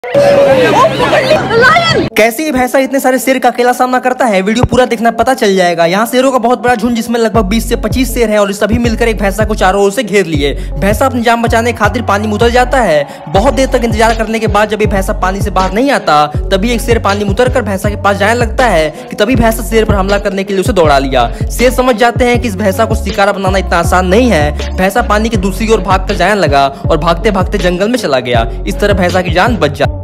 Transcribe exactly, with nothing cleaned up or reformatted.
कैसी भैंसा इतने सारे शेर का अकेला सामना करता है, वीडियो पूरा देखना पता चल जाएगा। यहाँ शेरों का बहुत बड़ा झुंड जिसमें लगभग बीस से पच्चीस शेर हैं और सभी मिलकर एक भैंसा को चारों ओर से घेर लिए। भैंसा अपनी जान बचाने खातिर पानी में उतर जाता है। बहुत देर तक इंतजार करने के बाद जब ये भैंसा पानी से बाहर नहीं आता, तभी एक शेर पानी में उतर कर भैंसा के पास जाने लगता है कि तभी भैंसा शेर पर हमला करने के लिए उसे दौड़ा लिया। शेर समझ जाते हैं कि इस भैंसा को शिकार बनाना इतना आसान नहीं है। भैंसा पानी की दूसरी ओर भाग कर जाने लगा और भागते भागते जंगल में चला गया। इस तरह भैंसा की जान बच जाती।